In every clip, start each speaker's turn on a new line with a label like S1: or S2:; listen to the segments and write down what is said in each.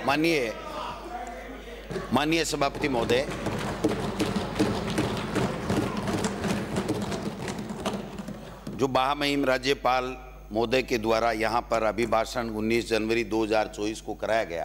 S1: माननीय सभापति महोदय, जो महामहिम राज्यपाल महोदय के द्वारा यहाँ पर अभिभाषण 19 जनवरी 2024 को कराया गया,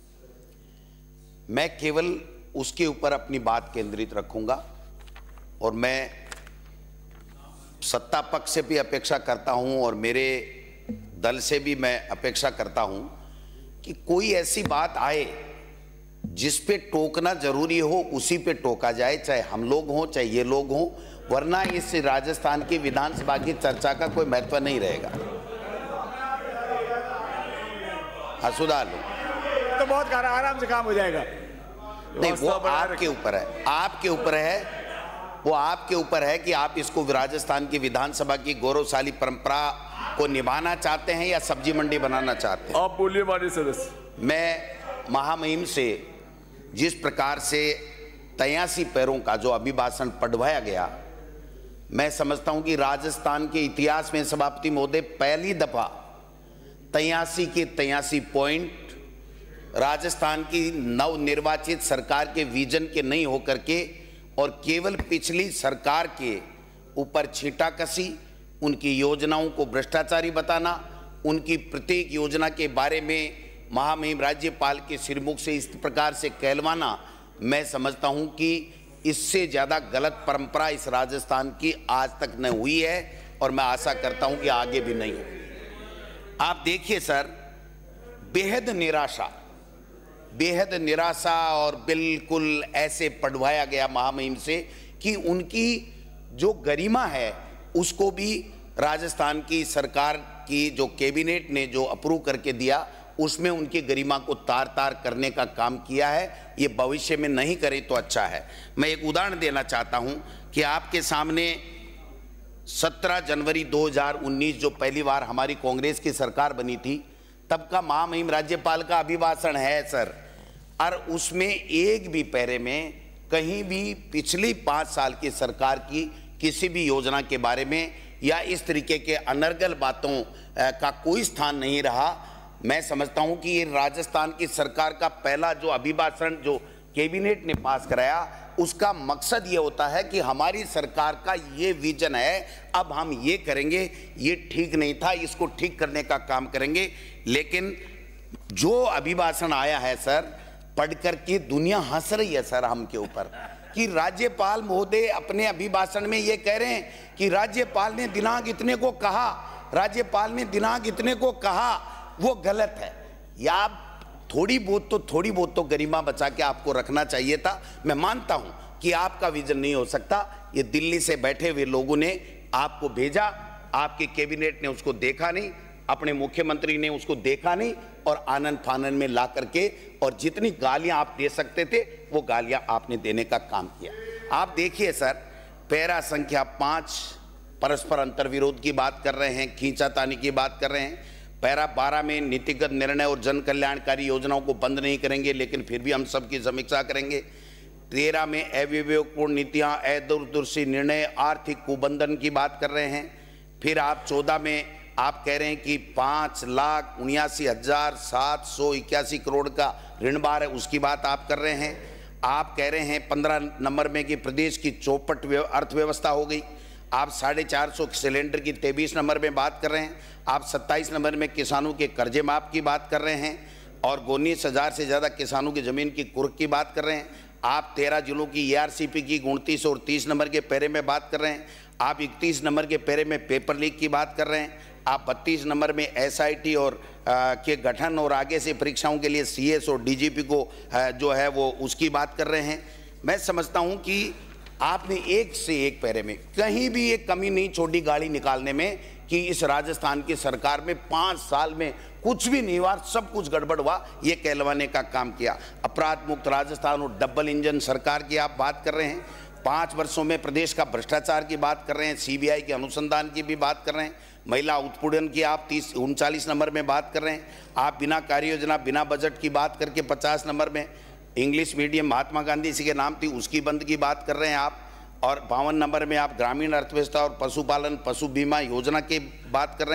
S1: मैं केवल उसके ऊपर अपनी बात केंद्रित रखूंगा और मैं सत्ता पक्ष से भी अपेक्षा करता हूं और मेरे दल से भी मैं अपेक्षा करता हूं कि कोई ऐसी बात आए जिस पे टोकना जरूरी हो उसी पे टोका जाए, चाहे हम लोग हों चाहे ये लोग हों, वरना इस राजस्थान की विधानसभा की चर्चा का कोई महत्व नहीं रहेगा। हाँ, सुधार लो
S2: तो बहुत आराम से काम हो जाएगा।
S1: नहीं, वो आपके ऊपर है, आपके ऊपर है, वो आपके ऊपर है कि आप इसको राजस्थान की विधानसभा की गौरवशाली परंपरा को निभाना चाहते हैं या सब्जी मंडी बनाना चाहते हैं।
S2: आप बोलिए माननीय सदस्य।
S1: मैं महामहिम से जिस प्रकार से 83 पैरों का जो अभिभाषण पढ़वाया गया, मैं समझता हूं कि राजस्थान के इतिहास में सभापति महोदय पहली दफा 83 के 83 पॉइंट राजस्थान की नवनिर्वाचित सरकार के विजन के नहीं होकर के और केवल पिछली सरकार के ऊपर छींटाकशी, उनकी योजनाओं को भ्रष्टाचारी बताना, उनकी प्रत्येक योजना के बारे में महामहिम राज्यपाल के सिरमुख से इस प्रकार से कहलवाना, मैं समझता हूं कि इससे ज़्यादा गलत परंपरा इस राजस्थान की आज तक न हुई है और मैं आशा करता हूं कि आगे भी नहीं हो। आप देखिए सर, बेहद निराशा और बिल्कुल ऐसे पढ़वाया गया महामहिम से कि उनकी जो गरिमा है उसको भी राजस्थान की सरकार की जो कैबिनेट ने जो अप्रूव करके दिया उसमें उनकी गरिमा को तार-तार करने का काम किया है। ये भविष्य में नहीं करे तो अच्छा है। मैं एक उदाहरण देना चाहता हूं कि आपके सामने 17 जनवरी 2019 जो पहली बार हमारी कांग्रेस की सरकार बनी थी, तब का महामहिम राज्यपाल का अभिभाषण है सर, और उसमें एक भी पैरे में कहीं भी पिछली 5 साल की सरकार की किसी भी योजना के बारे में या इस तरीके के अनर्गल बातों का कोई स्थान नहीं रहा। मैं समझता हूं कि ये राजस्थान की सरकार का पहला जो अभिभाषण जो कैबिनेट ने पास कराया, उसका मकसद ये होता है कि हमारी सरकार का ये विजन है, अब हम ये करेंगे, ये ठीक नहीं था, इसको ठीक करने का काम करेंगे। लेकिन जो अभिभाषण आया है सर, पढ़ करके दुनिया हंस रही है सर हम के ऊपर कि राज्यपाल महोदय अपने अभिभाषण में ये कह रहे हैं कि राज्यपाल ने दिनांक इतने को कहा, राज्यपाल ने दिनांक इतने को कहा, वो गलत है। या थोड़ी बहुत तो गरिमा बचा के आपको रखना चाहिए था। मैं मानता हूं कि आपका विजन नहीं हो सकता, ये दिल्ली से बैठे हुए लोगों ने आपको भेजा, आपके कैबिनेट ने उसको देखा नहीं, अपने मुख्यमंत्री ने उसको देखा नहीं और आनंद फानन में ला करके और जितनी गालियां आप दे सकते थे वो गालियां आपने देने का काम किया। आप देखिए सर, पैरा संख्या 5 परस्पर अंतर्विरोध की बात कर रहे हैं, खींचातानी की बात कर रहे हैं। पैरा 12 में नीतिगत निर्णय और जन कल्याणकारी योजनाओं को बंद नहीं करेंगे, लेकिन फिर भी हम सबकी समीक्षा करेंगे। 13 में अविवेकपूर्ण नीतियां, अदूरदर्शी निर्णय, आर्थिक कुबंधन की बात कर रहे हैं। फिर आप 14 में आप कह रहे हैं कि 5,79,781 करोड़ का ऋण भार है, उसकी बात आप कर रहे हैं। आप कह रहे हैं 15 नंबर में कि प्रदेश की चौपट अर्थव्यवस्था हो गई। आप 450 सिलेंडर की 23 नंबर में बात कर रहे हैं। आप 27 नंबर में किसानों के कर्जे माफ की बात कर रहे हैं और 19,000 से ज़्यादा किसानों की ज़मीन की कुर्क की बात कर रहे हैं। आप 13 जिलों की ARCP की 29 और 30 नंबर के पैरे में बात कर रहे हैं। आप 31 नंबर के पैरे में पेपर लीक की बात कर रहे हैं। आप 32 नंबर में SIT और के गठन और आगे से परीक्षाओं के लिए CS और DGP को जो है वो उसकी बात कर रहे हैं। मैं समझता हूँ कि आपने एक से एक पैरे में कहीं भी एक कमी नहीं छोड़ी गाड़ी निकालने में कि इस राजस्थान की सरकार में 5 साल में कुछ भी नहीं हुआ, सब कुछ गड़बड़ हुआ, ये कहलवाने का काम किया। अपराध मुक्त राजस्थान और डबल इंजन सरकार की आप बात कर रहे हैं। 5 वर्षों में प्रदेश का भ्रष्टाचार की बात कर रहे हैं, CBI के अनुसंधान की भी बात कर रहे हैं, महिला उत्पीड़न की आप 39 नंबर में बात कर रहे हैं। आप बिना कार्य योजना बिना बजट की बात करके 50 नंबर में इंग्लिश मीडियम महात्मा गांधी जी के नाम थी उसकी बंद की बात कर रहे हैं आप। और 52 नंबर में आप ग्रामीण अर्थव्यवस्था और पशुपालन पशु बीमा योजना की बात कर रहे हैं।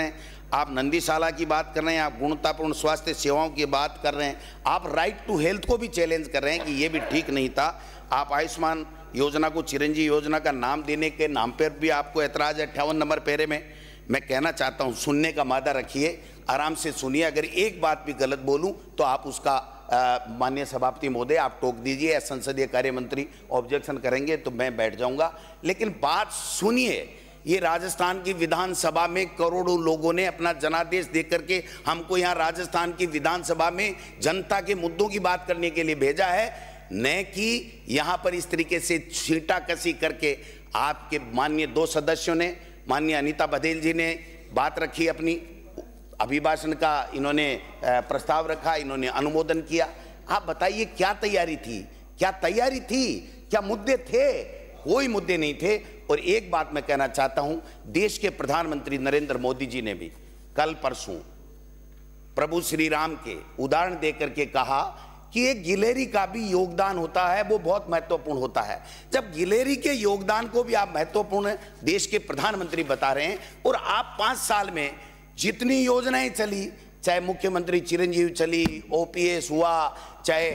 S1: आप नंदीशाला की बात कर रहे हैं, आप गुणवत्तापूर्ण स्वास्थ्य सेवाओं की बात कर रहे हैं, आप राइट टू हेल्थ को भी चैलेंज कर रहे हैं कि ये भी ठीक नहीं था। आप आयुष्मान योजना को चिरंजीवी योजना का नाम देने के नाम पर भी आपको ऐतराज़ है। 58 नंबर पैरे में मैं कहना चाहता हूँ, सुनने का मादा रखिए, आराम से सुनिए। अगर एक बात भी गलत बोलूँ तो आप उसका माननीय सभापति महोदय आप टोक दीजिए, या संसदीय कार्य मंत्री ऑब्जेक्शन करेंगे तो मैं बैठ जाऊंगा। लेकिन बात सुनिए, ये राजस्थान की विधानसभा में करोड़ों लोगों ने अपना जनादेश दे करके हमको यहाँ राजस्थान की विधानसभा में जनता के मुद्दों की बात करने के लिए भेजा है, न कि यहाँ पर इस तरीके से छींटाकसी करके। आपके माननीय 2 सदस्यों ने, माननीय अनीता बघेल जी ने बात रखी, अपनी अभिभाषण का इन्होंने प्रस्ताव रखा, इन्होंने अनुमोदन किया। आप बताइए क्या तैयारी थी, क्या तैयारी थी, क्या मुद्दे थे? कोई मुद्दे नहीं थे। और एक बात मैं कहना चाहता हूं, देश के प्रधानमंत्री नरेंद्र मोदी जी ने भी कल परसों प्रभु श्री राम के उदाहरण देकर के कहा कि एक गिलेरी का भी योगदान होता है, वो बहुत महत्वपूर्ण होता है। जब गिलेरी के योगदान को भी आप महत्वपूर्ण देश के प्रधानमंत्री बता रहे हैं, और आप 5 साल में जितनी योजनाएं चली, चाहे मुख्यमंत्री चिरंजीवी चली, OPS हुआ, चाहे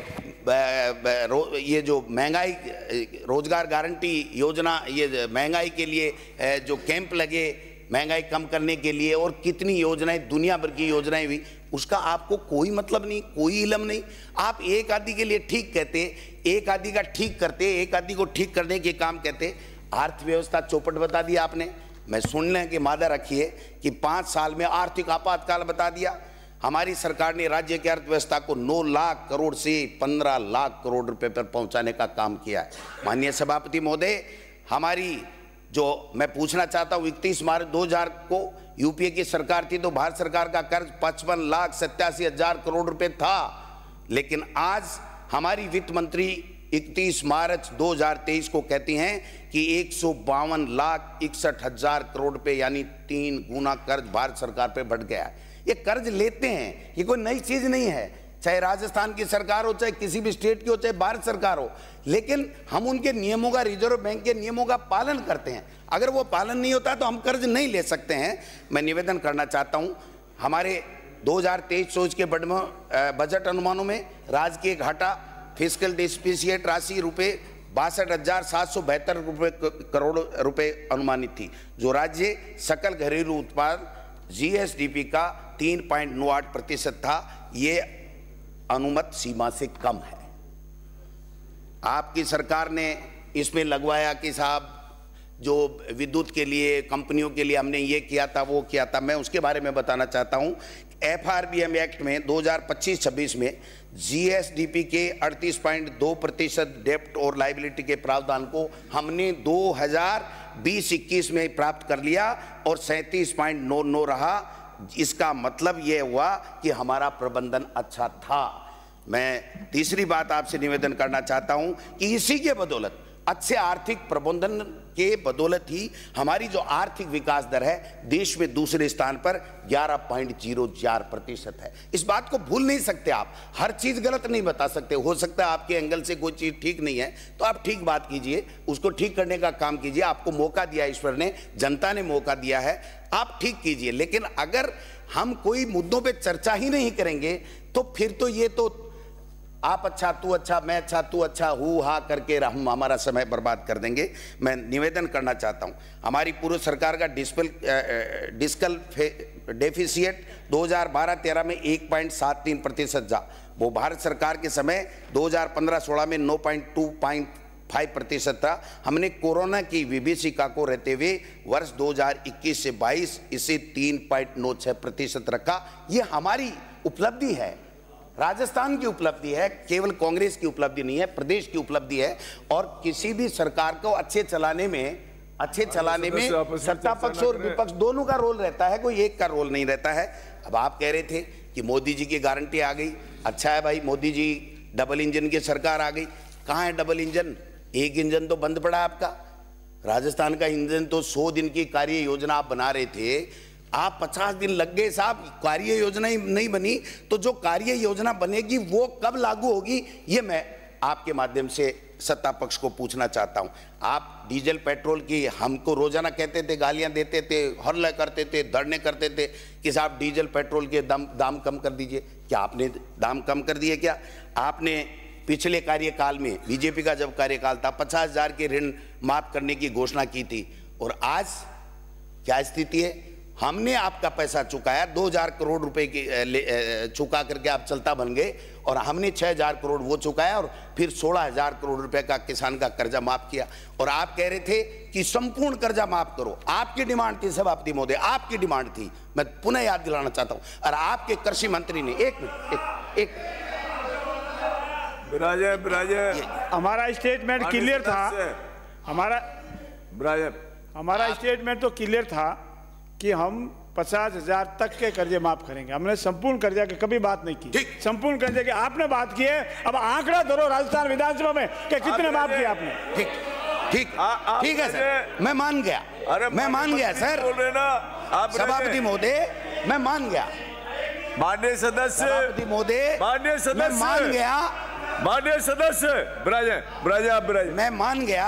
S1: ये जो महंगाई रोजगार गारंटी योजना, ये महंगाई के लिए जो कैंप लगे महंगाई कम करने के लिए, और कितनी योजनाएं, दुनिया भर की योजनाएं हुई, उसका आपको कोई मतलब नहीं, कोई इल्म नहीं। आप एक आदि के लिए ठीक कहते, एक आदि का ठीक करते, एक आदि को ठीक करने के काम कहते। अर्थव्यवस्था चौपट बता दिया आपने। मैं सुनने की मादा रखिए कि 5 साल में आर्थिक आपातकाल बता दिया। हमारी सरकार ने राज्य की अर्थव्यवस्था को 9 लाख करोड़ से 15 लाख करोड़ रुपए पर पहुंचाने का काम किया है। माननीय सभापति महोदय, हमारी जो मैं पूछना चाहता हूँ, 31 मार्च 2000 को यूपीए की सरकार थी तो भारत सरकार का कर्ज 55,87,000 करोड़ रुपए था। लेकिन आज हमारी वित्त मंत्री 31 मार्च 2023 को कहती हैं कि 152,61,000 करोड़ रुपए यानी 3 गुना कर्ज भारत सरकार पे बढ़ गया है। ये कर्ज लेते हैं, ये कोई नई चीज नहीं है, चाहे राजस्थान की सरकार हो, चाहे किसी भी स्टेट की हो, चाहे भारत सरकार हो। लेकिन हम उनके नियमों का, रिजर्व बैंक के नियमों का पालन करते हैं। अगर वो पालन नहीं होता तो हम कर्ज नहीं ले सकते हैं। मैं निवेदन करना चाहता हूं, हमारे 2023-24 के बजट अनुमानों में राजकीय घाटा फिस्कल डिस्पिसिएट राशि रुपए 62,772 करोड़ रुपए अनुमानित थी, जो राज्य सकल घरेलू उत्पाद GSDP का 3.98% था। ये अनुमत सीमा से कम है। आपकी सरकार ने इसमें लगवाया कि साहब जो विद्युत के लिए, कंपनियों के लिए हमने ये किया था, वो किया था। मैं उसके बारे में बताना चाहता हूँ। FRBM एक्ट में 2025-26 में GSDP के 38.2% डेप्ट और लाइबिलिटी के प्रावधान को हमने 2020-21 में प्राप्त कर लिया और 37.99 रहा। इसका मतलब ये हुआ कि हमारा प्रबंधन अच्छा था। मैं तीसरी बात आपसे निवेदन करना चाहता हूं कि इसी के बदौलत, अच्छे आर्थिक प्रबंधन के बदौलत ही हमारी जो आर्थिक विकास दर है देश में दूसरे स्थान पर 11.04% है। इस बात को भूल नहीं सकते आप। हर चीज गलत नहीं बता सकते। हो सकता है आपके एंगल से कोई चीज ठीक नहीं है तो आप ठीक बात कीजिए, उसको ठीक करने का काम कीजिए। आपको मौका दिया ईश्वर ने, जनता ने मौका दिया है, आप ठीक कीजिए। लेकिन अगर हम कोई मुद्दों पे चर्चा ही नहीं करेंगे तो फिर तो ये तो आप अच्छा, तू अच्छा, मैं अच्छा, तू अच्छा, हु हा करके हम हमारा समय बर्बाद कर देंगे। मैं निवेदन करना चाहता हूं, हमारी पूर्व सरकार का डिस्कल डेफिसिएट 2012-13 में 1.73% था। वो भारत सरकार के समय 2015-16 में 9.25% था। हमने कोरोना की विभीषिका को रहते हुए वर्ष 2021 से 22 इसे 3.96% रखा। ये हमारी उपलब्धि है, राजस्थान की उपलब्धि है, केवल कांग्रेस की उपलब्धि नहीं है, प्रदेश की उपलब्धि है। और किसी भी सरकार को अच्छे चलाने में सत्ता पक्ष और विपक्ष दोनों का रोल रहता है, कोई एक का रोल नहीं रहता है। अब आप कह रहे थे कि मोदी जी की गारंटी आ गई। अच्छा है भाई, मोदी जी डबल इंजन की सरकार आ गई। कहाँ है डबल इंजन? एक इंजन तो बंद पड़ा आपका। राजस्थान का इंजन तो 100 दिन की कार्य योजना आप बना रहे थे, आप 50 दिन लग गए साहब, कार्य योजना ही नहीं बनी। तो जो कार्य योजना बनेगी वो कब लागू होगी, ये मैं आपके माध्यम से सत्ता पक्ष को पूछना चाहता हूं, आप डीजल पेट्रोल की हमको रोजाना कहते थे, गालियां देते थे, हल्ला करते थे, धरने करते थे कि साहब डीजल पेट्रोल के दाम कम कर दीजिए। क्या आपने दाम कम कर दिए? क्या आपने पिछले कार्यकाल में, बीजेपी का जब कार्यकाल था, 50,000 के ऋण माफ करने की घोषणा की थी, और आज क्या स्थिति है? हमने आपका पैसा चुकाया, 2,000 करोड़ रुपए की चुका करके आप चलता बन गए, और हमने 6,000 करोड़ वो चुकाया, और फिर 16,000 करोड़ रुपए का किसान का कर्जा माफ किया। और आप कह रहे थे कि संपूर्ण कर्जा माफ करो, आपकी डिमांड थी सभापति महोदय, आपकी डिमांड थी। मैं पुनः याद दिलाना चाहता हूं, और आपके कृषि मंत्री ने एक
S2: हमारा स्टेटमेंट क्लियर था, हमारा स्टेटमेंट तो क्लियर था कि हम 50,000 तक के कर्जे माफ करेंगे। हमने संपूर्ण कर्जा की कभी बात नहीं की। संपूर्ण कर्जे की आपने बात की है। अब आंकड़ा धरो राजस्थान विधानसभा में कि कितने माफ किए आपने।
S1: ठीक है सर, मैं मान गया, मैं मान गया सर, सभापति महोदय मैं मान गया,
S2: माननीय सदस्य,
S1: सभापति महोदय मैं मान गया,
S2: माननीय सदस्य
S1: मैं मान गया।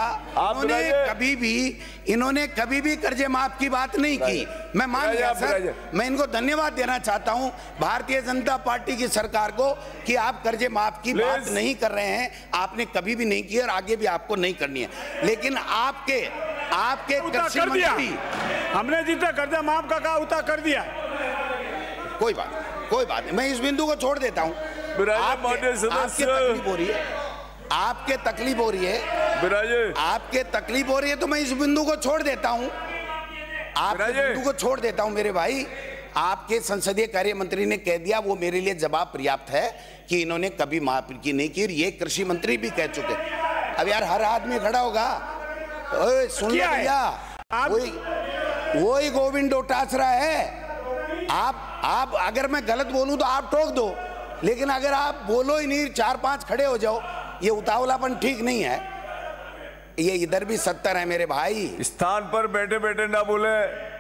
S1: इन्होंने कभी भी कर्जे माफ की बात नहीं की, मैं मान गया सर। मैं इनको धन्यवाद देना चाहता हूं, भारतीय जनता पार्टी की सरकार को, कि आप कर्जे माफ की बात नहीं कर रहे हैं। आपने कभी भी नहीं की और आगे भी आपको नहीं करनी है। लेकिन आपके कृषि मंत्री,
S2: हमने जितना कर्जा माफ का कहा उतना कर दिया।
S1: कोई बात नहीं, मैं इस बिंदु को छोड़ देता हूं। आपके तकलीफ हो रही है, आपके तकलीफ हो रही है, तो मैं इस बिंदु को छोड़ देता हूं, बिंदु को छोड़ देता हूं मेरे भाई। आपके संसदीय कार्य मंत्री ने कह दिया, वो मेरे लिए जवाब पर्याप्त है कि इन्होंने कभी माफ की नहीं की। ये कृषि मंत्री भी कह चुके। अब यार हर आदमी खड़ा होगा, सुन लो भैया, वही गोविंद डोटासरा है। आप अगर मैं गलत बोलूं तो आप टोक दो, लेकिन अगर आप बोलो ही नहीं, 4-5 खड़े हो जाओ, ये उतावलापन ठीक नहीं है। ये इधर भी 70 है मेरे भाई,
S2: स्थान पर बैठे बैठे ना बोले।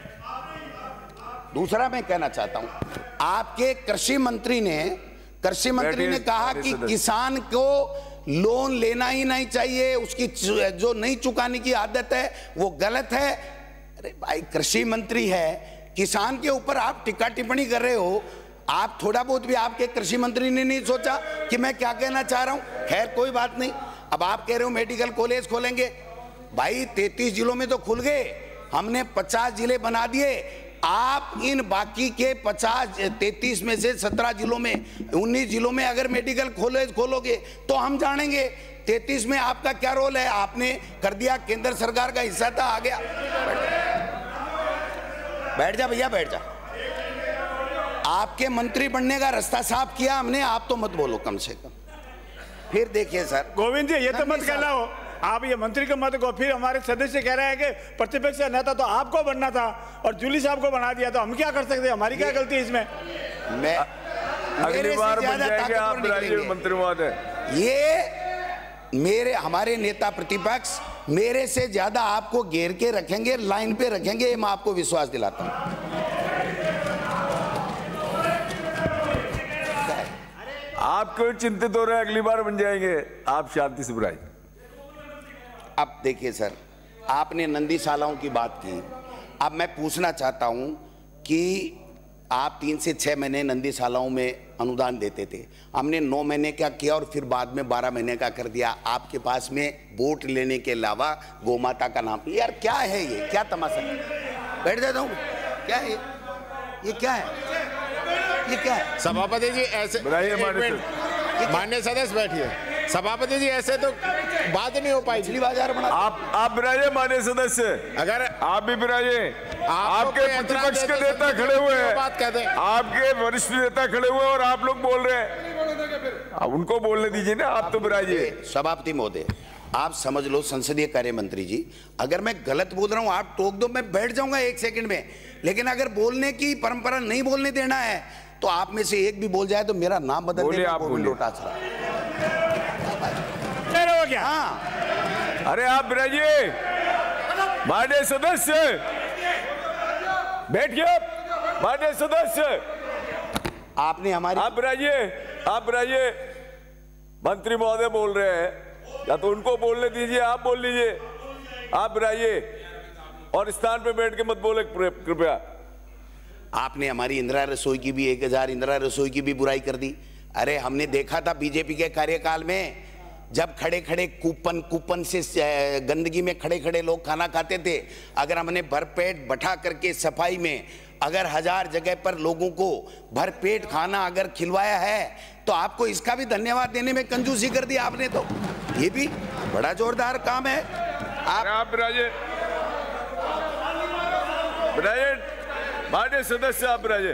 S1: दूसरा मैं कहना चाहता हूं, आपके कृषि मंत्री ने कहा कि किसान को लोन लेना ही नहीं चाहिए, उसकी जो नहीं चुकाने की आदत है वो गलत है। अरे भाई कृषि मंत्री है, किसान के ऊपर आप टिक्का टिप्पणी कर रहे हो। आप थोड़ा बहुत भी आपके कृषि मंत्री ने नहीं सोचा कि मैं क्या कहना चाह रहा हूं। खैर कोई बात नहीं। अब आप कह रहे हो मेडिकल कॉलेज खोलेंगे, भाई 33 जिलों में तो खुल गए, हमने 50 जिले बना दिए। आप इन बाकी के 33 में से 17 जिलों में, 19 जिलों में अगर मेडिकल कॉलेज खोलोगे तो हम जानेंगे 33 में आपका क्या रोल है। आपने कर दिया, केंद्र सरकार का हिस्सा था, आ गया। बैठ जा भैया, बैठ जा। आपके मंत्री बनने का रास्ता साफ किया हमने, आप तो मत बोलो कम से कम। फिर देखिए सर
S2: गोविंद जी, ये तो मत कहना हो, आप ये मंत्री को मत को। फिर हमारे सदस्य कह रहे हैं कि प्रतिपक्ष नेता तो आपको बनना था और जूली साहब को बना दिया, तो हम क्या कर सकते हैं? हमारी क्या गलती है इसमें?
S1: मैं
S2: अगली बार बन जाएंगे आप राज्य मंत्री महोदय।
S1: ये हमारे नेता प्रतिपक्ष मेरे से ज्यादा आपको घेर के रखेंगे, लाइन पे रखेंगे, ये मैं आपको विश्वास दिलाता हूं।
S2: आप क्यों चिंतित हो रहे हैं? अगली बार बन जाएंगे आप, शांति से बुराई।
S1: अब देखिए सर, आपने नंदीशालाओं की बात की। अब मैं पूछना चाहता हूं कि आप 3 से 6 महीने नंदीशालाओं में अनुदान देते थे, हमने 9 महीने का किया और फिर बाद में 12 महीने का कर दिया। आपके पास में वोट लेने के अलावा गोमाता का नाम, यार क्या है ये? क्या तमाशा? बैठ जाता हूँ, क्या है ये? क्या है ये? क्या है?
S3: सभापति जी ऐसे, माननीय सदस्य बैठिए। सभापति जी ऐसे तो बात नहीं हो पाई।
S1: बाजार बना
S2: आप बिराजे माननीय सदस्य,
S3: अगर
S2: आप भी बिराजे। आपके प्रतिपक्ष के नेता खड़े हुए हैं,
S3: बात कहते हैं,
S2: आपके वरिष्ठ नेता खड़े हुए और आप लोग बोल रहे हैं, अब उनको बोलने दीजिए ना। आप तो बिराजे।
S1: सभापति महोदय, आप समझ लो, संसदीय कार्य मंत्री जी, अगर मैं गलत बोल रहा हूं आप टोक दो, मैं बैठ जाऊंगा 1 सेकंड में। लेकिन अगर बोलने की परंपरा नहीं बोलने देना है तो आप में से एक भी बोल जाए तो मेरा नाम बदल देना, गोविंद डोटासरा।
S2: क्या?
S1: हाँ,
S2: अरे आप बिराजिए माननीय सदस्य, बैठिए। माननीय सदस्य,
S1: आपने हमारी,
S2: आप बिराजिए। मंत्री महोदय बोल रहे हैं,
S4: या तो उनको बोलने दीजिए, आप बोल लीजिए, आप बुलाइए और स्थान पे बैठ के मत बोले कृपया।
S1: आपने हमारी इंदिरा रसोई की भी 1000 इंदिरा रसोई की भी बुराई कर दी। अरे हमने देखा था बीजेपी के कार्यकाल में, जब खड़े खड़े कूपन से गंदगी में खड़े खड़े लोग खाना खाते थे, अगर हमने भरपेट बैठा करके सफाई में अगर 1000 जगह पर लोगों को भरपेट खाना अगर खिलवाया है, तो आपको इसका भी धन्यवाद देने में कंजूसी कर दी आपने। तो ये भी बड़ा जोरदार काम है।
S4: आप राजे मान्य सदस्य, आप राजे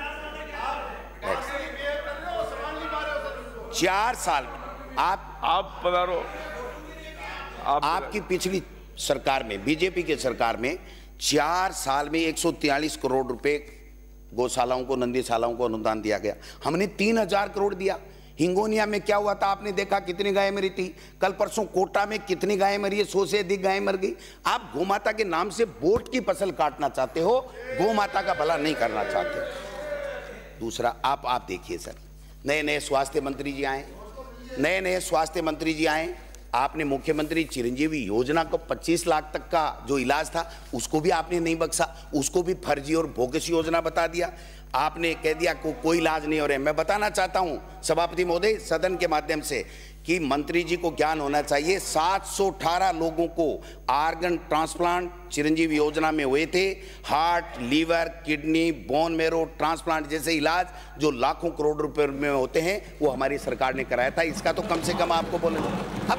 S1: 4 साल
S4: आप पधारो।
S1: आपकी पिछली सरकार में, बीजेपी के सरकार में 4 साल में 143 करोड़ रुपए गौशालाओं को, नंदीशालाओं को अनुदान दिया गया। हमने 3000 करोड़ दिया। हिंगोनिया में क्या हुआ था आपने देखा, कितनी गायें मरी थी। कल परसों कोटा में कितनी गायें मरी है, 100 से अधिक गायें मर गई। आप गोमाता के नाम से वोट की फसल काटना चाहते हो, गोमाता का भला नहीं करना चाहते। दूसरा, आप देखिए सर, नए स्वास्थ्य मंत्री जी आए, नए स्वास्थ्य मंत्री जी आए, आपने मुख्यमंत्री चिरंजीवी योजना को 25 लाख तक का जो इलाज था उसको भी आपने नहीं बख्शा, उसको भी फर्जी और बोगस योजना बता दिया। आपने कह दिया कोई इलाज नहीं हो रहा है। मैं बताना चाहता हूं सभापति महोदय, सदन के माध्यम से, कि मंत्री जी को ज्ञान होना चाहिए। 718 लोगों को आर्गन ट्रांसप्लांट चिरंजीवी योजना में हुए थे। Heart, liver, kidney, bone marrow transplant जैसे इलाज जो लाखों करोड़ रुपए में होते हैं, वो हमारी सरकार ने कराया था। इसका तो कम से कम आपको बोले। अब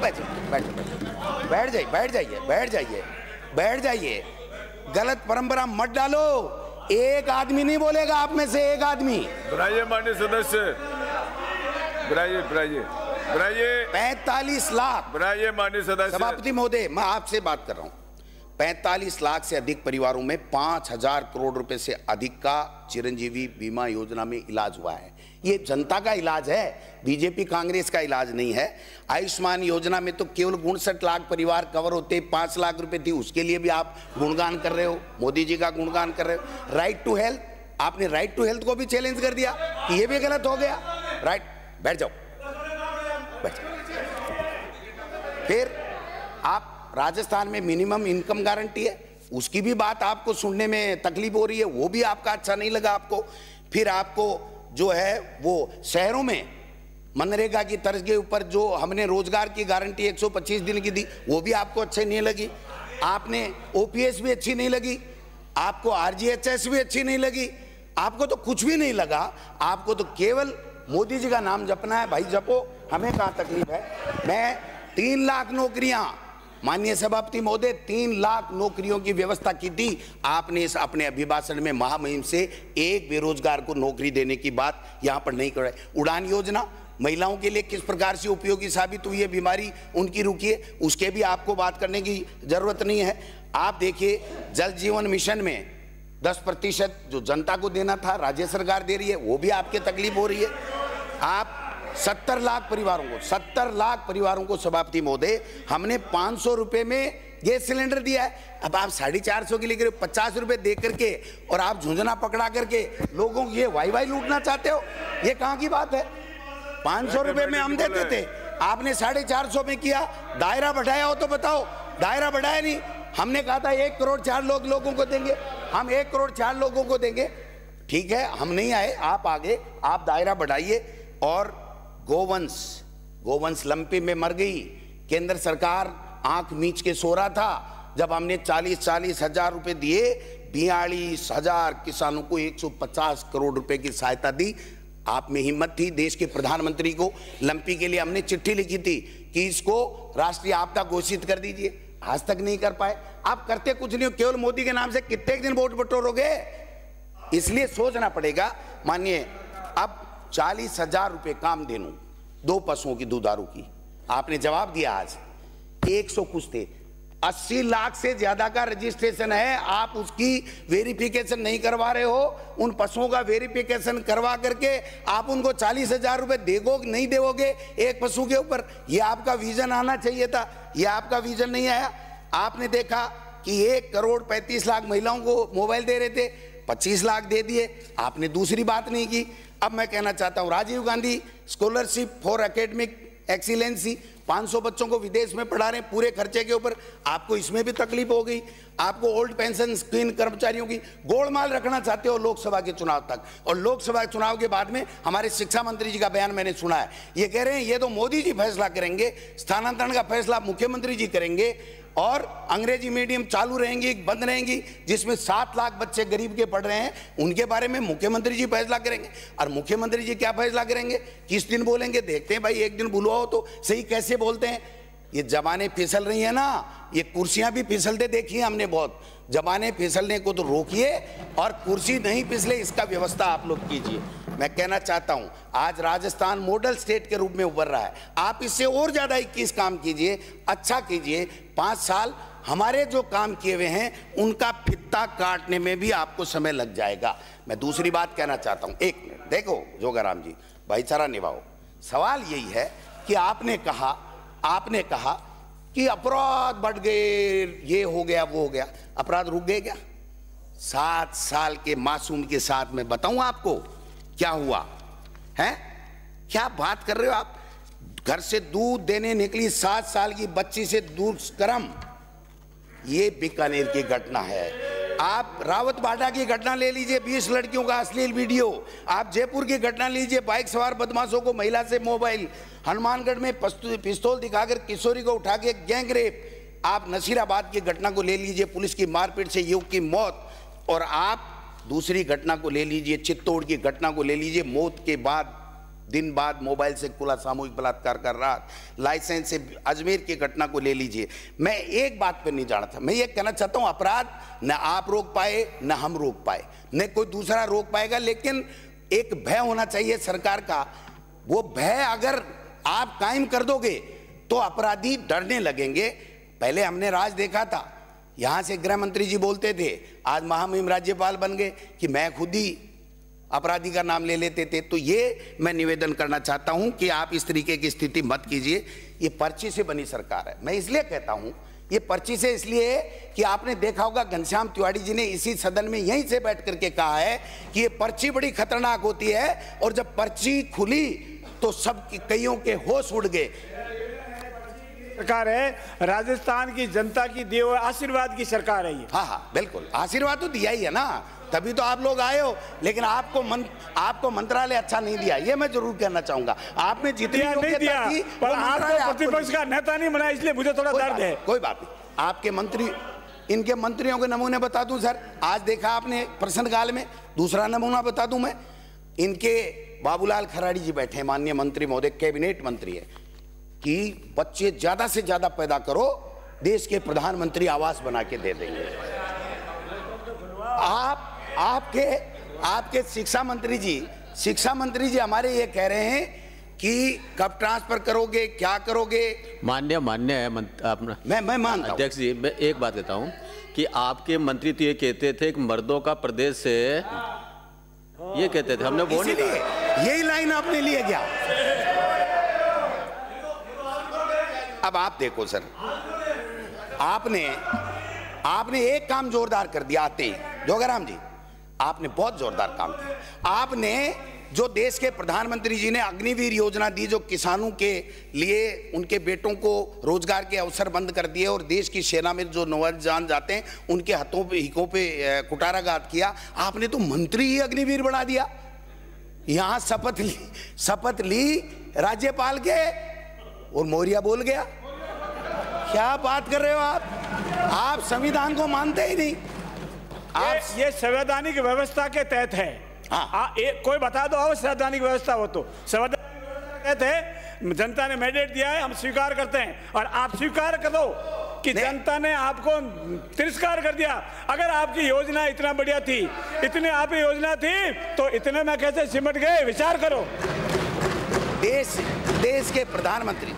S1: बैठ जाइए, गलत परंपरा मत डालो। एक आदमी नहीं बोलेगा, आप में से एक आदमी।
S4: बुलाइए माननीय सदस्य, बुलाइए
S1: 45 लाख।
S4: बुलाइए माननीय सदस्य।
S1: सभापति महोदय, मैं आपसे बात कर रहा हूं। 45 लाख से अधिक परिवारों में 5000 करोड़ रुपए से अधिक का चिरंजीवी बीमा योजना में इलाज हुआ है। ये जनता का इलाज है, बीजेपी कांग्रेस का इलाज नहीं है। आयुष्मान योजना में तो केवल 59 लाख परिवार कवर होते, 5 लाख रुपए थी, उसके लिए भी आप गुणगान कर रहे हो, मोदी जी का गुणगान कर रहे हो। राइट टू हेल्थ, आपने राइट टू हेल्थ को भी चैलेंज कर दिया कि ये भी गलत हो गया। राइट, बैठ जाओ। फिर आप राजस्थान में मिनिमम इनकम गारंटी है, उसकी भी बात आपको सुनने में तकलीफ हो रही है, वो भी आपका अच्छा नहीं लगा आपको। फिर आपको जो है वो शहरों में मनरेगा की तर्ज के ऊपर जो हमने रोजगार की गारंटी 125 दिन की दी, वो भी आपको अच्छी नहीं लगी। आपने ओपीएस भी अच्छी नहीं लगी, आपको आरजीएचएस भी अच्छी नहीं लगी, आपको तो कुछ भी नहीं लगा। आपको तो केवल मोदी जी का नाम जपना है। भाई जपो, हमें कहाँ तकलीफ है। मैं 3 लाख नौकरियां, माननीय सभापति महोदय, 3 लाख नौकरियों की व्यवस्था की थी। आपने इस अपने अभिभाषण में महामहिम से एक बेरोजगार को नौकरी देने की बात यहां पर नहीं कर रहे। उड़ान योजना महिलाओं के लिए किस प्रकार से उपयोगी साबित हुई है, बीमारी उनकी रुकी है, उसके भी आपको बात करने की जरूरत नहीं है। आप देखिए, जल जीवन मिशन में 10% जो जनता को देना था राज्य सरकार दे रही है, वो भी आपके तकलीफ हो रही है। आप 70 लाख परिवारों को सभापति महोदय हमने 500 रुपए में गैस सिलेंडर दिया है। अब आप 450 के लिए 50 रुपए दे करके और आप झुंझुना पकड़ा करके लोगों की ये वाई लूटना चाहते हो, ये कहां की बात है। 500 रुपए में हम देते थे, आपने 450 में किया। दायरा बढ़ाया हो तो बताओ, दायरा बढ़ाया नहीं। हमने कहा था 1 करोड़ 4 लोगों को देंगे, हम 1 करोड़ 4 लोगों को देंगे। ठीक है, हम नहीं आए, आप आगे, आप दायरा बढ़ाइए। और गोवंश लंपी में मर गई। केंद्र सरकार आंख मीच के सो रहा था जब हमने 40 हजार रुपए दिए, 42,000 किसानों को 150 करोड़ रुपए की सहायता दी। आप में हिम्मत थी। देश के प्रधानमंत्री को लंपी के लिए हमने चिट्ठी लिखी थी कि इसको राष्ट्रीय आपदा घोषित कर दीजिए, आज तक नहीं कर पाए। आप करते कुछ नहीं हो, केवल मोदी के नाम से कितने दिन वोट बटोरोगे। इसलिए सोचना पड़ेगा। मानिए, अब 40,000 रुपए काम देनू 2 पशुओं की दुधारू की, आपने जवाब दिया आज 100 कुछ थे। 80 लाख से ज्यादा का रजिस्ट्रेशन है, आप उसकी वेरिफिकेशन नहीं करवा रहे हो। उन पशुओं का वेरिफिकेशन करवा करके आप उनको 40,000 रुपए देगो नहीं देवोगे एक पशु के ऊपर। ये आपका विजन आना चाहिए था, ये आपका विजन नहीं आया। आपने देखा कि 1 करोड़ 35 लाख महिलाओं को मोबाइल दे रहे थे, 25 लाख दे दिए, आपने दूसरी बात नहीं की। अब मैं कहना चाहता हूं, Rajiv Gandhi scholarship for academic excellency, 500 बच्चों को विदेश में पढ़ा रहे हैं पूरे खर्चे के ऊपर, आपको इसमें भी तकलीफ हो गई। आपको ओल्ड पेंशन स्कीम कर्मचारियों की गोलमाल रखना चाहते हो लोकसभा के चुनाव तक, और लोकसभा चुनाव के बाद में हमारे शिक्षा मंत्री जी का बयान मैंने सुना है, ये कह रहे हैं ये तो मोदी जी फैसला करेंगे, स्थानांतरण का फैसला मुख्यमंत्री जी करेंगे, और अंग्रेजी मीडियम चालू रहेंगी बंद रहेंगी, जिसमें 7 लाख बच्चे गरीब के पढ़ रहे हैं, उनके बारे में मुख्यमंत्री जी फैसला करेंगे। और मुख्यमंत्री जी क्या फैसला करेंगे, किस दिन बोलेंगे, देखते हैं भाई, एक दिन बुलवाओ तो सही कैसे बोलते हैं। ये जमाने फिसल रही है ना, ये कुर्सियां भी फिसलते देखी है हमने बहुत, जमाने फिसलने को तो रोकिए और कुर्सी नहीं फिसले इसका व्यवस्था आप लोग कीजिए। मैं कहना चाहता हूं आज राजस्थान मॉडल स्टेट के रूप में उभर रहा है, आप इससे और ज्यादा 21 काम कीजिए, अच्छा कीजिए। 5 साल हमारे जो काम किए हुए हैं उनका फित्ता काटने में भी आपको समय लग जाएगा। मैं दूसरी बात कहना चाहता हूं, एक मिनट देखो जोगाराम जी, भाईचारा निभाओ। सवाल यही है कि आपने कहा कि अपराध बढ़ गए, ये हो गया वो हो गया, अपराध रुक गए क्या? 7 साल के मासूम के साथ मैं बताऊं आपको क्या हुआ है? क्या बात कर रहे हो आप? घर से दूध देने निकली 7 साल की बच्ची से दुष्कर्म, ये बीकानेर की घटना है। आप रावत बाटा की घटना ले लीजिए, 20 लड़कियों का अश्लील वीडियो। आप जयपुर की घटना लीजिए, बाइक सवार बदमाशों को महिला से मोबाइल। हनुमानगढ़ में पिस्तौल दिखाकर किशोरी को उठा के गैंग रेप। आप नसीराबाद की घटना को ले लीजिए, पुलिस की मारपीट से युवक की मौत। और आप दूसरी घटना को ले लीजिए, चित्तौड़ की घटना को ले लीजिए, मौत के बाद दिन बाद मोबाइल से खुला सामूहिक बलात्कार कर रहा, लाइसेंस से अजमेर की घटना को ले लीजिए। मैं एक बात पे नहीं जाना था, मैं ये कहना चाहता हूं अपराध न आप रोक पाए न हम रोक पाए न कोई दूसरा रोक पाएगा, लेकिन एक भय होना चाहिए सरकार का। वो भय अगर आप कायम कर दोगे तो अपराधी डरने लगेंगे। पहले हमने राज देखा था, यहां से गृह मंत्री जी बोलते थे, आज महामहिम राज्यपाल बन गए कि मैं खुद ही अपराधी का नाम ले लेते थे। तो ये मैं निवेदन करना चाहता हूं कि आप इस तरीके की स्थिति मत कीजिए। ये पर्ची से बनी सरकार है। मैं इसलिए कहता हूं ये पर्ची से इसलिए कि आपने देखा होगा घनश्याम तिवारी जी ने इसी सदन में यहीं से बैठ करके कहा है कि ये पर्ची बड़ी खतरनाक होती है, और जब पर्ची खुली तो सब कईयों के होश उड़ गए।
S2: सरकार है, राजस्थान की जनता की दिए हुए आशीर्वाद की सरकार है ये।
S1: हाँ बिल्कुल, आशीर्वाद तो दिया ही है ना, तभी तो आप लोग आए हो। लेकिन आपको मंत्रालय अच्छा नहीं दिया, ये मैं जरूर कहना चाहूंगा। आपने जितनी
S2: नहीं दिया, पर आपको प्रतिपक्ष का नेता नहीं बनाया, इसलिए मुझे थोड़ा दर्द है।
S1: कोई बात नहीं, आपके मंत्री, इनके मंत्रियों के नमूने बता दूं सर। आज देखा आपने प्रश्नकाल में, दूसरा नमूना बता दूं मैं, इनके बाबूलाल खराड़ी जी बैठे हैं, माननीय मंत्री महोदय, कैबिनेट मंत्री है, कि बच्चे ज्यादा से ज्यादा पैदा करो, देश के प्रधानमंत्री आवास बना के दे देंगे। आपके शिक्षा मंत्री जी हमारे ये कह रहे हैं कि कब ट्रांसफर करोगे, क्या करोगे?
S5: मान्य है अपना, मैं मानता हूं अध्यक्ष जी। मैं एक बात कहता हूं कि आपके मंत्री तो ये कहते थे कि मर्दों का प्रदेश से, ये कहते थे, हमने वो नहीं कहा।
S1: यही लाइन आपने लिए क्या? अब आप देखो सर, आपने एक काम जोरदार कर दिया आते ही, जोगाराम जी आपने बहुत जोरदार काम किया। आपने जो देश के प्रधानमंत्री जी ने अग्निवीर योजना दी, जो किसानों के लिए उनके बेटों को रोजगार के अवसर बंद कर दिए, और देश की सेना में जो नौजवान जाते हैं उनके हाथों पे हिकों पे कुटाराघात किया। आपने तो मंत्री ही अग्निवीर बना दिया। यहां शपथ ली राज्यपाल के और मौर्य बोल गया। क्या बात कर रहे हो आप संविधान को मानते ही नहीं।
S2: ये संवैधानिक व्यवस्था के तहत है। हाँ, कोई बता दो संवैधानिक व्यवस्था हो तो। संवैधानिक व्यवस्था के तहत है, जनता ने मैंडेट दिया है, हम स्वीकार करते हैं, और आप स्वीकार कर दो कि जनता ने आपको तिरस्कार कर दिया। अगर आपकी योजना इतना बढ़िया थी, इतने आपकी योजना थी, तो इतने में कैसे सिमट गए, विचार करो।
S1: देश के प्रधानमंत्री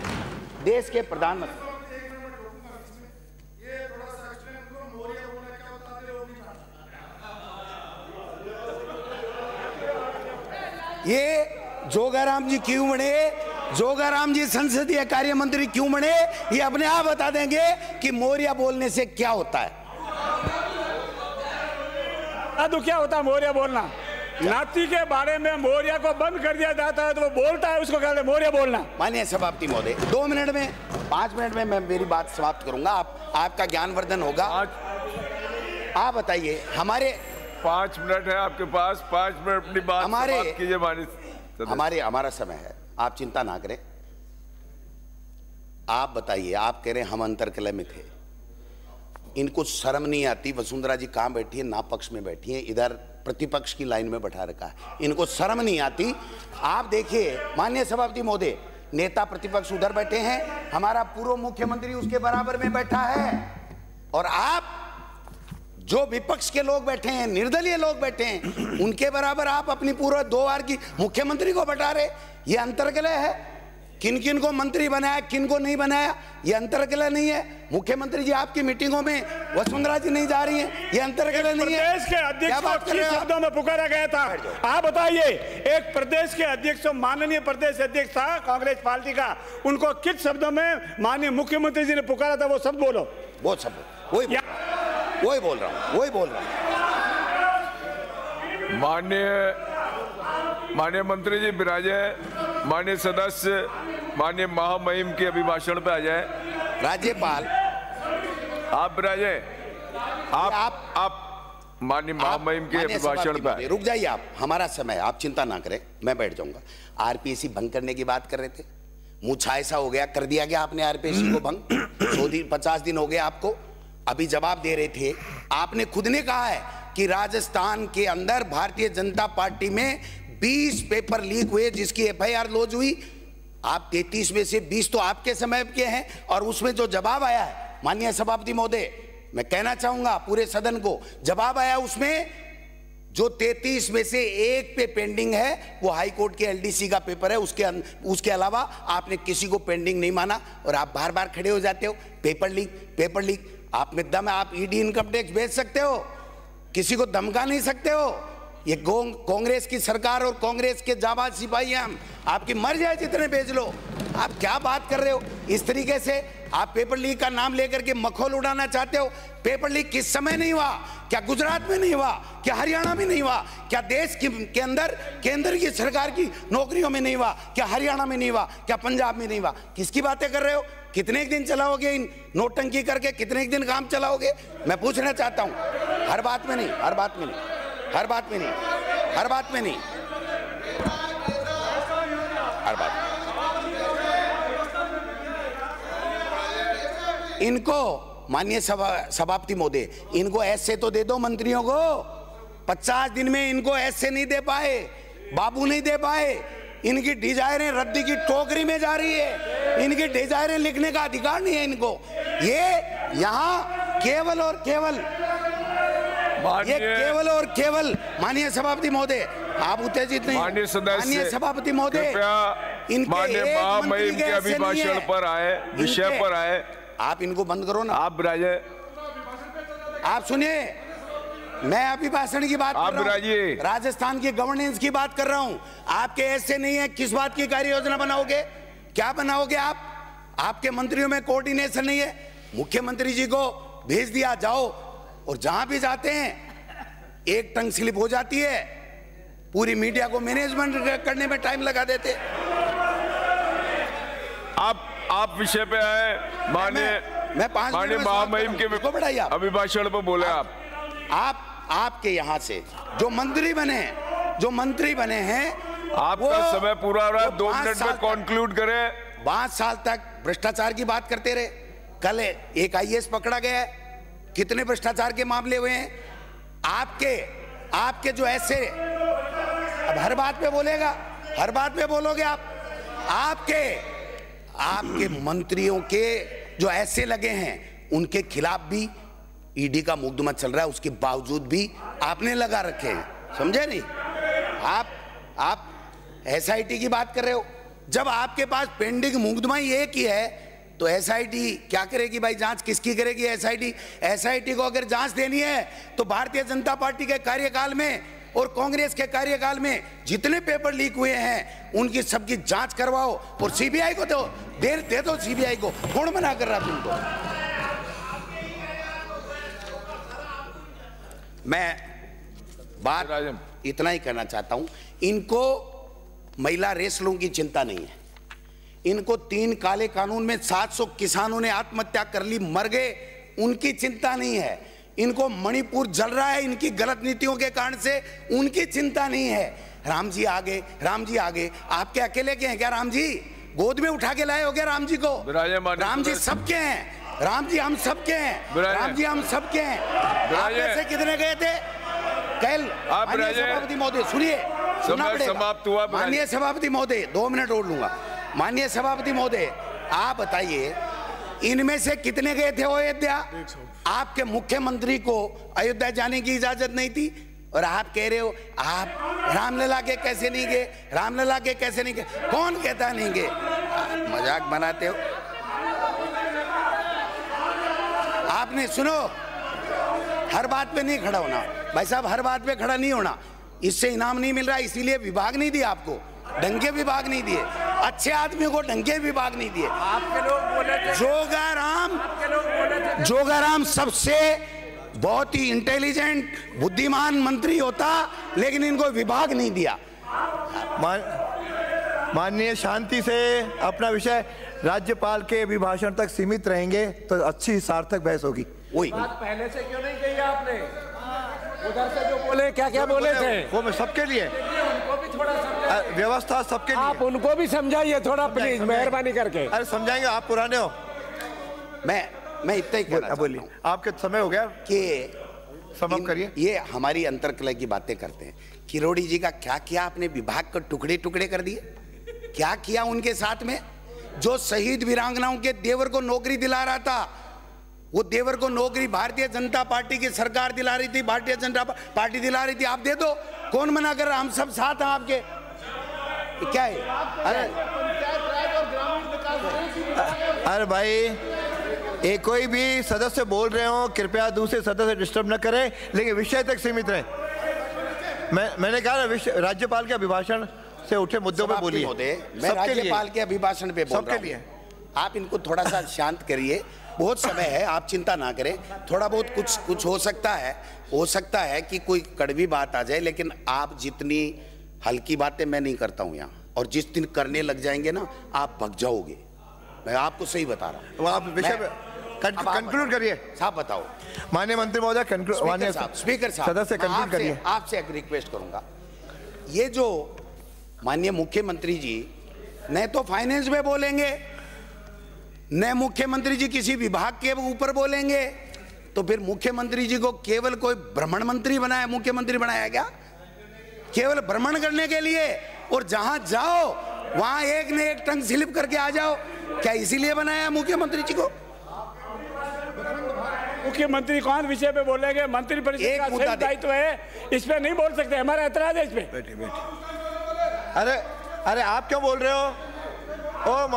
S1: ये जोगाराम जी क्यों बने, जोगाराम जी संसदीय कार्य मंत्री क्यों बने, ये अपने आप बता देंगे कि मौर्य बोलने से क्या होता है।
S2: तो क्या होता है मौर्य बोलना? नाती के बारे में मौर्य को बंद कर दिया जाता है तो वो बोलता है, उसको कहते हैं मौर्य बोलना।
S1: माननीय सभापति महोदय, 2 मिनट में 5 मिनट में मैं मेरी बात समाप्त करूंगा, आपका ज्ञानवर्धन होगा। आप बताइए, हमारे
S4: 5 मिनट है आपके पास, 5 मिनट अपनी बात समाप्त कीजिए माननीय।
S1: हमारा समय है, आप चिंता ना करें। आप बताइए, आप कह रहे हैं हम अंतरकलह में थे, इनको शर्म नहीं आती? वसुंधरा जी कहाँ बैठी है? ना पक्ष में बैठी है, इधर प्रतिपक्ष की लाइन में बैठा रखा है, इनको शर्म नहीं आती? आप देखिए माननीय सभापति महोदय, नेता प्रतिपक्ष उधर बैठे हैं, हमारा पूर्व मुख्यमंत्री उसके बराबर में बैठा है, और आप जो विपक्ष के लोग बैठे हैं, निर्दलीय लोग बैठे हैं, उनके बराबर आप अपनी पूर्व 2 बार की मुख्यमंत्री को बैठा रहे। ये अंतरकलह है? किन किन को मंत्री बनाया, किन को नहीं बनाया, ये अंतरकलह नहीं है? मुख्यमंत्री जी आपकी मीटिंगों में वसुंधरा जी नहीं जा रही हैं, ये अंतरकलह नहीं है?
S2: प्रदेश के अध्यक्ष को किस शब्दों में पुकारा गया था? आप बताइए, एक प्रदेश के अध्यक्ष, माननीय प्रदेश अध्यक्ष था कांग्रेस पार्टी का, उनको किस शब्दों में माननीय मुख्यमंत्री जी ने पुकारा था? वो शब्द बोलो।
S1: वो शब्द वही बोल रहा हूँ।
S4: माननीय मंत्री जी विराजे, माननीय सदस्य माननीय महामहिम के अभिभाषण पे आ जाए।
S1: राज्यपाल
S4: आप विराजे, आप माननीय महामहिम के अभिभाषण पे
S1: रुक जाइए। आप, हमारा समय, आप चिंता ना करें, मैं बैठ जाऊंगा। आरपीएससी भंग करने की बात कर रहे थे, मुझे ऐसा हो गया, कर दिया गया आपने आरपीएससी को भंग। 50 दिन हो गए आपको, अभी जवाब दे रहे थे, आपने खुद ने कहा है कि राजस्थान के अंदर भारतीय जनता पार्टी में 20 पेपर लीक हुए जिसकी एफआईआर लॉन्च हुई। आप 33 में से 20 तो आपके समय के हैं, और उसमें जो जवाब आया है माननीय सभापति महोदय, मैं कहना चाहूंगा पूरे सदन को, जवाब आया उसमें जो 33 में से 1 पे पेंडिंग है वो हाई कोर्ट के एलडीसी का पेपर है, उसके अलावा आपने किसी को पेंडिंग नहीं माना, और आप बार बार खड़े हो जाते हो। पेपर लीक आप में दम है, आप ईडी इनकम टैक्स भेज सकते हो, किसी को धमका नहीं सकते हो। ये कांग्रेस की सरकार और कांग्रेस के जाबाज सिपाही हैं हम, आपकी मर जाए जितने भेज लो। आप क्या बात कर रहे हो? इस तरीके से आप पेपर लीक का नाम लेकर के मखौल उड़ाना चाहते हो। पेपर लीक किस समय नहीं हुआ? क्या गुजरात में नहीं हुआ? क्या हरियाणा में नहीं हुआ? क्या देश के अंदर केंद्र की सरकार की नौकरियों में नहीं हुआ? क्या हरियाणा में नहीं हुआ? क्या पंजाब में नहीं हुआ? किसकी बातें कर रहे हो? कितने दिन चलाओगे इन नोटंकी करके? कितने दिन काम चलाओगे? मैं पूछना चाहता हूं। हर बात में नहीं, हर बात में नहीं, हर बात में नहीं, हर बात में नहीं, हर बात। इनको माननीय सभापति महोदय, इनको ऐसे तो दे दो मंत्रियों को। 50 दिन में इनको ऐसे नहीं दे पाए, बाबू नहीं दे पाए। इनकी डिजायरें रद्दी की टोकरी में जा रही है, इनकी डिजायरें लिखने का अधिकार नहीं है इनको। ये यहाँ केवल और केवल माननीय सभापति महोदय, आप उत्तेजित नहीं। माननीय सभापति महोदय,
S4: माननीय महामहिम के अभिभाषण पर आए, विषय पर आए,
S1: आप इनको बंद करो ना।
S4: आप विराजे,
S1: आप सुनिए, मैं अभिभाषण की बात कर रहा हूं, राजस्थान की गवर्नेंस की बात कर रहा हूं। आपके ऐसे नहीं है। किस बात की कार्य योजना बनाओगे? क्या बनाओगे आप? आपके मंत्रियों में कोऑर्डिनेशन नहीं है। मुख्यमंत्री जी को भेज दिया, जाओ, और जहां भी जाते हैं एक टंग स्लिप हो जाती है, पूरी मीडिया को मैनेजमेंट करने में टाइम लगा देते।
S4: आप विषय पे आए, माननीय महामहिम के अभिभाषण पर बोले।
S1: आपके यहां से जो मंत्री बने हैं,
S4: आपका समय पूरा हो रहा है, 2 मिनट में कंक्लूड करें।
S1: 5 साल तक भ्रष्टाचार की बात करते रहे। कल एक आईएएस पकड़ा गया है, कितने भ्रष्टाचार के मामले हुए हैं? आपके जो ऐसे, अब हर बात पे बोलेगा, हर बात पे बोलोगे आप। आपके मंत्रियों के जो ऐसे लगे हैं, उनके खिलाफ भी ईडी का मुकदमा चल रहा है, उसके बावजूद भी आपने लगा रखे हैं। समझे नहीं? आप एसआईटी की बात कर रहे हो। जब आपके पास पेंडिंग मुकदमा ही एक ही है, तो एसआईटी क्या करेगी भाई? जांच किसकी करेगी एसआईटी को अगर जांच देनी है तो भारतीय जनता पार्टी के कार्यकाल में और कांग्रेस के कार्यकाल में जितने पेपर लीक हुए हैं उनकी सबकी जांच करवाओ, और सीबीआई को दे दो सीबीआई को। कौन मना कर रहा तुमको? मैं बात इतना ही कहना चाहता हूं, इनको महिला रेसलों की चिंता नहीं है, इनको 3 काले कानून में 700 किसानों ने आत्महत्या कर ली, मर गए, उनकी चिंता नहीं है, इनको मणिपुर जल रहा है इनकी गलत नीतियों के कारण से, उनकी चिंता नहीं है। राम जी आगे, राम जी आगे, आपके अकेले के हैं क्या? राम जी गोद में उठा के लाए हो गया राम जी को? राम जी सबके हैं, राम जी हम सबके हैं, राम जी हम सबके हैं। आप में से कितने गए थे कल? माननीय सभापति महोदय सुनिए, सुनना पड़ेगा। माननीय सभापति महोदय 2 मिनट और लूंगा। माननीय सभापति महोदय आप बताइए, इनमें से कितने गए थे अयोध्या? आपके मुख्यमंत्री को अयोध्या जाने की इजाजत नहीं थी, और आप कह रहे हो आप रामलला के कैसे नहीं गए, रामलला के कैसे नहीं गए? कौन कहता नहीं गए? मजाक बनाते हो आपने। सुनो, हर बात पे नहीं खड़ा होना भाई साहब, हर बात पे खड़ा नहीं होना, इससे इनाम नहीं मिल रहा, इसीलिए विभाग नहीं दिया आपको, ढंग के विभाग नहीं दिए, अच्छे आदमी को ढंग के विभाग नहीं दिए।
S6: आपके लोग बोले थे,
S1: जोगाराम सबसे बहुत ही इंटेलिजेंट बुद्धिमान मंत्री होता, लेकिन इनको विभाग नहीं दिया।
S7: माननीय शांति से अपना विषय राज्यपाल के अभिभाषण तक सीमित रहेंगे तो अच्छी सार्थक बहस होगी।
S1: वही
S6: बात पहले से क्यों नहीं कही आपने? उधर से जो बोले क्या क्या बोले थे
S7: वो सबके लिए,
S6: उनको भी थोड़ा
S7: व्यवस्था सबके लिए,
S6: आप उनको भी समझाइए थोड़ा प्लीज, मेहरबानी करके।
S7: अरे समझाएंगे, आप पुराने हो।
S1: मैं इतना ही कहना,
S7: बोलिए, आपके समय हो गया
S1: कि
S7: समाप्त करिए।
S1: ये हमारी अंतर्कलह की बातें करते हैं। किरोड़ी जी का क्या किया आपने? विभाग को टुकड़े टुकड़े कर दिए। क्या किया उनके साथ में? जो शहीद वीरांगनाओं के देवर को नौकरी दिला रहा था, वो देवर को नौकरी भारतीय जनता पार्टी की सरकार दिला रही थी, भारतीय जनता पार्टी दिला रही थी, आप दे दो, कौन मना कर रहा? हम सब साथ हैं आपके। क्या है?
S7: अरे भाई, एक कोई भी सदस्य बोल रहे हो, कृपया दूसरे सदस्य डिस्टर्ब न करें, लेकिन विषय तक सीमित रहे। मैंने कहा ना, राज्यपाल के अभिभाषण से उठे मुद्दों पे बोलिए।
S1: मैं राज्यपाल के अभिभाषण पे बोल रहा हूं, आप इनको थोड़ा सा शांत करिए, बहुत समय है, आप चिंता ना करें, थोड़ा बहुत कुछ हो सकता है कि कोई कड़वी बात आ जाए, लेकिन आप जितनी हल्की बातें मैं नहीं करता हूं यहाँ, और जिस दिन करने लग जाएंगे ना आप भग जाओगे, मैं आपको सही बता रहा हूँ।
S7: आप विषय कंक्लूड करिए
S1: साहब, बताओ
S7: माननीय मंत्री महोदय,
S1: स्पीकर साहब
S7: सदस्य कंक्लूड करिए।
S1: आपसे एक रिक्वेस्ट करूंगा, ये जो माननीय मुख्यमंत्री जी न तो फाइनेंस में बोलेंगे, न मुख्यमंत्री जी किसी विभाग के ऊपर बोलेंगे, तो फिर मुख्यमंत्री जी को केवल कोई भ्रमण मंत्री बनाया, मुख्यमंत्री बनाया क्या? केवल भ्रमण करने के लिए, और जहां जाओ वहां एक न एक टंग स्लिप करके आ जाओ, क्या इसीलिए बनाया मुख्यमंत्री जी को?
S2: मुख्यमंत्री कौन विषय पे बोलेंगे? मंत्री परिषद का सिर्फ दायित्व है, इस पे नहीं बोल सकते, हमारा ऐतराज है इस पे।
S7: अरे आप क्यों बोल रहे हो? ओ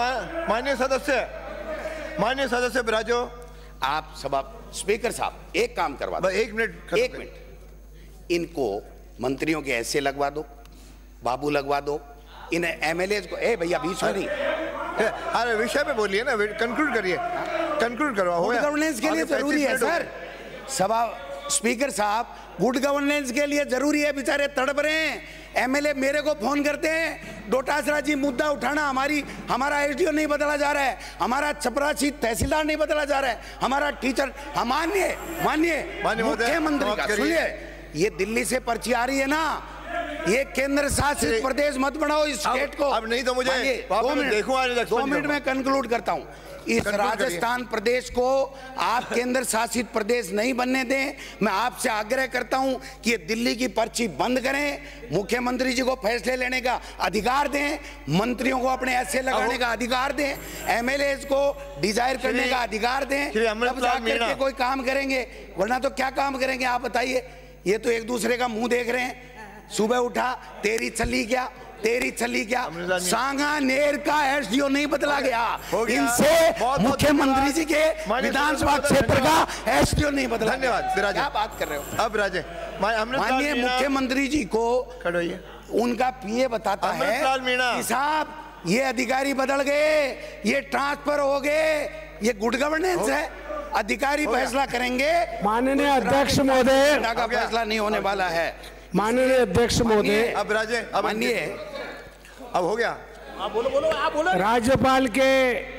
S7: माननीय सदस्य बिराजो।
S1: आप सभा स्पीकर साहब एक काम करवा दो,
S7: 1 मिनट,
S1: इनको मंत्रियों के ऐसे लगवा दो, बाबू लगवा दो, इन एमएलए को। भैया बीच में नहीं,
S7: अरे विषय पे बोलिए ना, कंक्लूड करिए, कंक्लूड करवाओ।
S1: गुड गवर्नेंस के लिए जरूरी है सर, सभा स्पीकर साहब, गुड गवर्नेंस के लिए जरूरी है, बेचारे तड़प रहे हैं। एमएलए मेरे को फोन करते हैं, डोटासरा जी मुद्दा उठाना, हमारा एसडीओ नहीं बदला जा रहा है, हमारा चपरासी तहसीलदार नहीं बदला जा रहा है, हमारा टीचर। माननीय मुख्यमंत्री का सुनिए, ये दिल्ली से पर्ची आ रही है ना, ये केंद्र शासित प्रदेश मत बनाओ इस स्टेट को।
S7: अब नहीं तो मुझे
S1: 2 मिनट में कंक्लूड करता हूं। इस राजस्थान प्रदेश को आप केंद्र शासित प्रदेश नहीं बनने दें। मैं आपसे आग्रह करता हूं कि ये दिल्ली की पर्ची बंद करें, मुख्यमंत्री जी को फैसले लेने का अधिकार दें, मंत्रियों को अपने ऐसे लगाने का अधिकार दें, एमएलए को डिजायर करने का अधिकार दें, तब जाकर के कोई काम करेंगे, वरना तो क्या काम करेंगे आप बताइए? ये तो एक दूसरे का मुंह देख रहे हैं, सुबह उठा तेरी चली क्या, तेरी चली क्या, सांगानेर का एसडीओ नहीं बदला गया, इनसे मुख्यमंत्री जी के विधानसभा क्षेत्र का एसडीओ नहीं बदला।
S7: धन्यवाद।
S1: क्या बात कर रहे हो?
S7: अब राजे,
S1: माननीय मुख्यमंत्री जी को उनका पीए बताता है कि साहब ये अधिकारी बदल गए, ये ट्रांसफर हो गए, ये गुड गवर्नेंस है, अधिकारी फैसला करेंगे।
S6: माननीय अध्यक्ष महोदय,
S1: का फैसला नहीं होने वाला है।
S8: माननीय अध्यक्ष महोदय,
S7: अब राजे अब
S1: मानिए,
S7: अब हो गया।
S6: आप बोलो।
S8: राज्यपाल के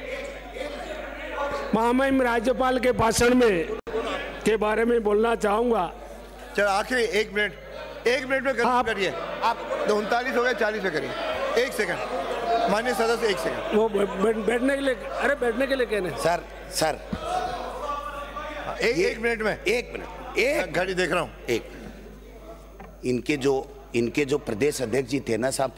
S8: महामहिम राज्यपाल के भाषण में के बारे में बोलना चाहूंगा।
S7: चलो आखिरी 1 मिनट में खत्म करिए। आप 39 हो गए, 40 में करिए। 1 सेकंड माननीय सदस्य, 1 सेकंड।
S8: वो बैठने के लिए, अरे बैठने के लिए कहने
S1: सर
S7: 1 मिनट में,
S1: 1 मिनट, एक
S7: घड़ी देख रहा हूँ।
S1: इनके जो प्रदेश अध्यक्ष जी थे ना साहब,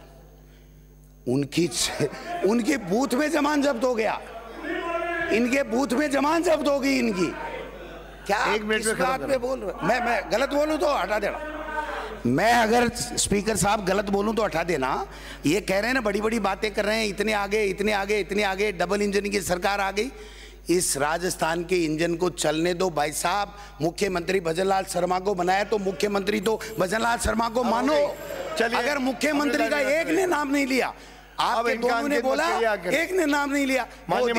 S1: उनके बूथ में जमान जब्त हो गया। इनके बूथ में जमान जब्त होगी इनकी। क्या
S7: 1 मिनट में
S1: बात पे बोल रहे? मैं गलत बोलूं तो हटा देना। मैं अगर स्पीकर साहब गलत बोलूं तो हटा देना। ये कह रहे हैं ना, बड़ी बड़ी बातें कर रहे हैं, इतने आगे, डबल इंजन की सरकार आ गई। इस राजस्थान के इंजन को चलने दो भाई साहब। मुख्यमंत्री भजनलाल शर्मा को बनाया तो मुख्यमंत्री तो भजनलाल शर्मा को मानो। अगर मुख्यमंत्री का एक ने नाम नहीं लिया, आपके दोनों ने बोला, एक ने नाम नहीं लिया,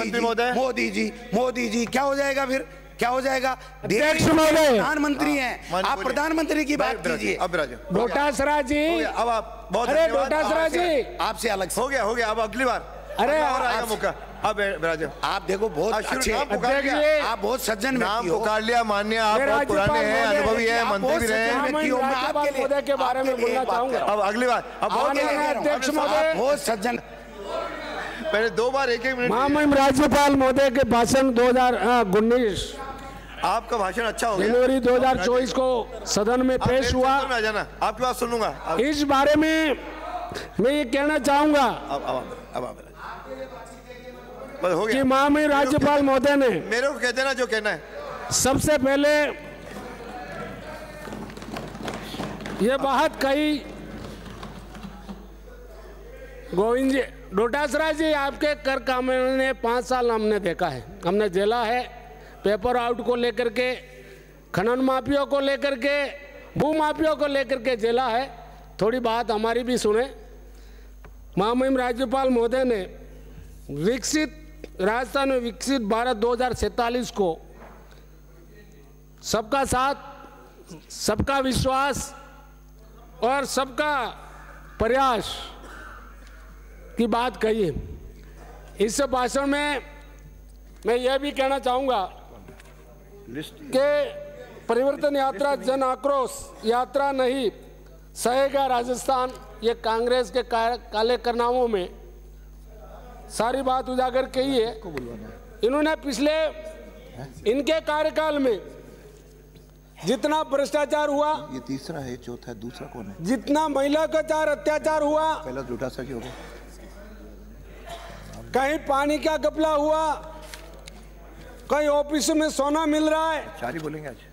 S1: मोदी जी क्या हो जाएगा फिर? क्या हो जाएगा?
S8: अध्यक्ष महोदय,
S1: प्रधानमंत्री हैं आप, प्रधानमंत्री की बात कीजिए।
S7: अब राजा
S8: डोटासरा जी,
S7: अब आप बहुत,
S8: अरे डोटासरा जी
S1: आपसे अलग
S7: हो गया। अब अगली बार
S8: अरे
S7: और आएगा मौका। अब राजा
S1: आप देखो बहुत अच्छे, आप बहुत सज्जन
S7: नाम पुकार लिया। माननीय आप बहुत पुराने हैं, अनुभवी हैं, मंत्री भी रहे हैं।
S8: के बारे में बोलना चाहूंगा।
S7: अब अगली बार, अब
S8: अध्यक्ष महोदय,
S1: बहुत सज्जन।
S7: पहले 2 बार 1-1 मिनट।
S8: महामहिम राज्यपाल महोदय के भाषण 2019
S7: आपका भाषण अच्छा हो गया।
S8: जनवरी 2024 को सदन में पेश हुआ।
S7: आ जाना, आपकी बात सुनूंगा।
S8: इस बारे में मैं ये कहना चाहूंगा कि महामहिम राज्यपाल महोदय ने,
S7: मेरे को कहते ना जो कहना है।
S8: सबसे पहले ये बात कही, गोविंद जी, डोटासरा जी, आपके कर काम ने 5 साल हमने देखा है, हमने झेला है। पेपर आउट को लेकर के, खनन माफियों को लेकर के, भू माफियों को लेकर के झेला है। थोड़ी बात हमारी भी सुने। महामहिम राज्यपाल महोदय ने राजस्थान में विकसित भारत 2047 को सबका साथ, सबका विश्वास और सबका प्रयास की बात कही है। इस भाषण में मैं यह भी कहना चाहूँगा कि परिवर्तन यात्रा जन आक्रोश यात्रा नहीं सहेगा राजस्थान। ये कांग्रेस के काले कारनामों में सारी बात उजागर की है। इन्होंने पिछले इनके कार्यकाल में जितना भ्रष्टाचार हुआ,
S7: ये तीसरा है, चौथा है, दूसरा कौन है?
S8: जितना महिला का अत्याचार हुआ,
S7: पहला डोटासरा की हो गया,
S8: कहीं पानी का घपला हुआ, कहीं ऑफिस में सोना मिल रहा है।
S7: 4 ही बोलेंगे आज।